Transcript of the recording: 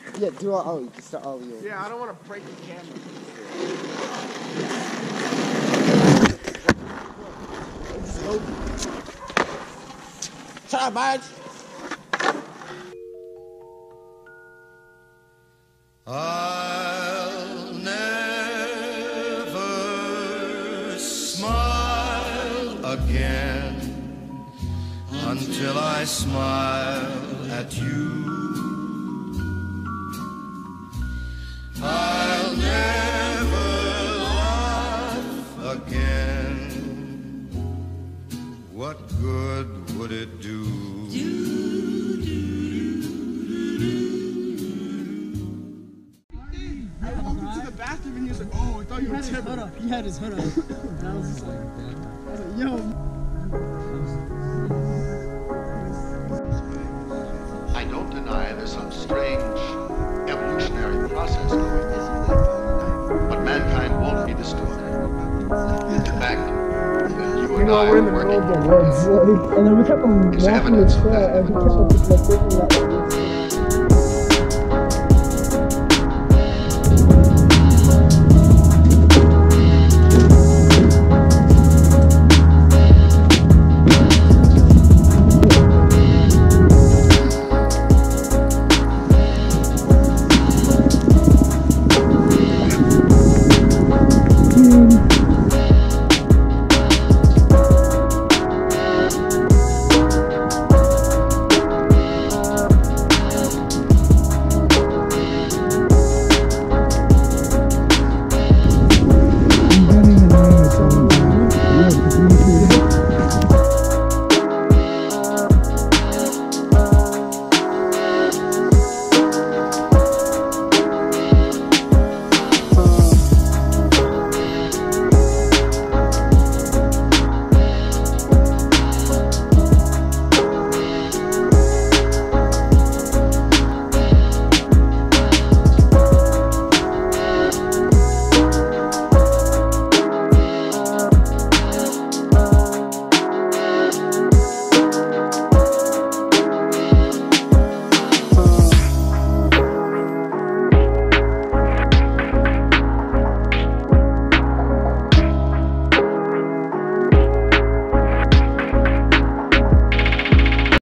Yeah, do all. Oh, you can start all your. Yeah, I don't want to break the camera. Just go. Shut up, Marge. I'll never smile again until I smile at you. I'll never laugh again. What good would it do? I walked into the bathroom and he was like, oh, I thought you were Tim. He had his hood up. And I was just like, yo. I don't deny there's some strange evolutionary process going on, but mankind won't be destroyed. In fact, that you and I We're in are the middle working of the woods, like, and then we kept on walking this trail, and he kept on just like breaking that.